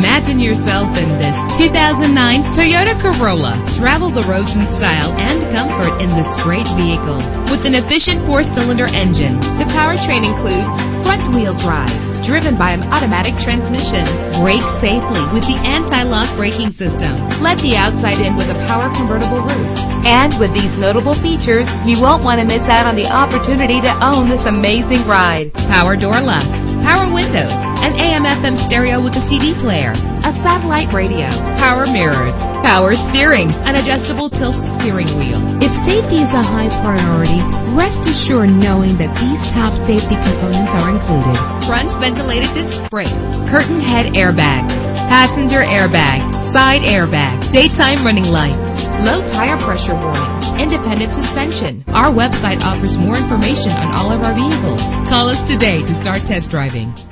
Imagine yourself in this 2009 Toyota Corolla. Travel the roads in style and comfort in this great vehicle. With an efficient 4-cylinder engine, the powertrain includes front-wheel drive, driven by an automatic transmission. Brake safely with the anti-lock braking system. Let the outside in with a power convertible roof. And with these notable features, you won't want to miss out on the opportunity to own this amazing ride. Power door locks, power windows, an AM/FM stereo with a CD player, a satellite radio, power mirrors, power steering, an adjustable tilt steering wheel. If safety is a high priority, rest assured knowing that these top safety components are included. Front ventilated disc brakes, curtain head airbags, passenger airbag, side airbag, daytime running lights, low tire pressure warning, independent suspension. Our website offers more information on all of our vehicles. Call us today to start test driving.